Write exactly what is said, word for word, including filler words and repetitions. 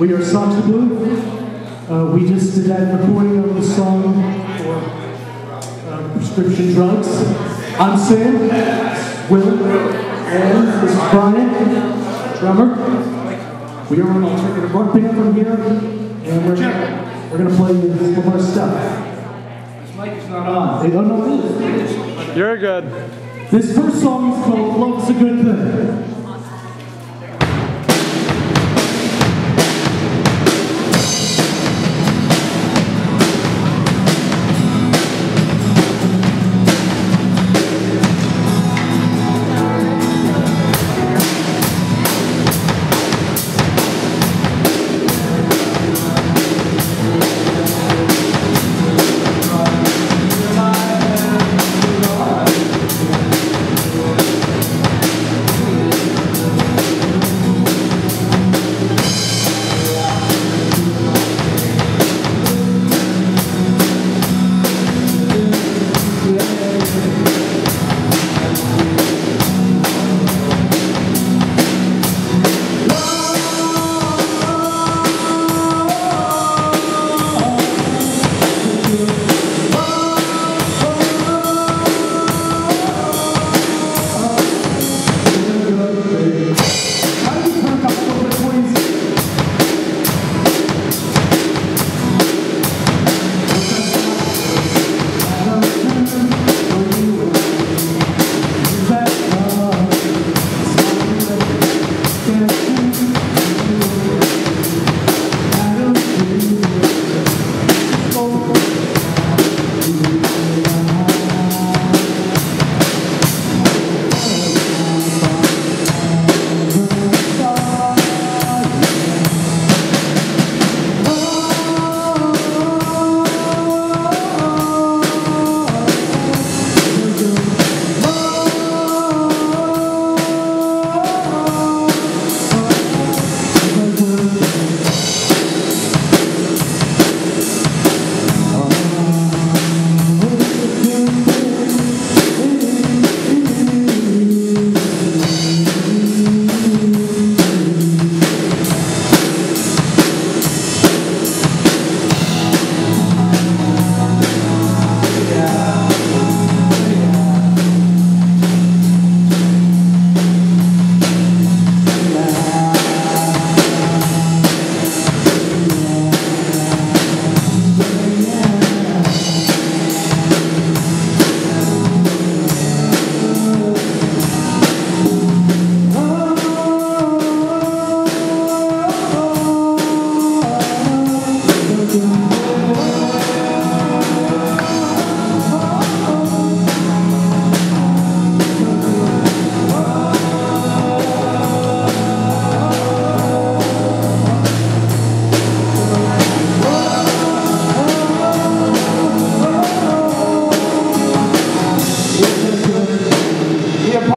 We are Soxie Blue. Uh, we just did that recording of the song for uh, prescription drugs. I'm Sam, Will, and this is Brian, drummer. We are on alternative rock band from here, and we're gonna, we're gonna play some of our stuff. This mic is not on. Hey, oh no, it is. You're good. This first song is called "Love's a Good Thing."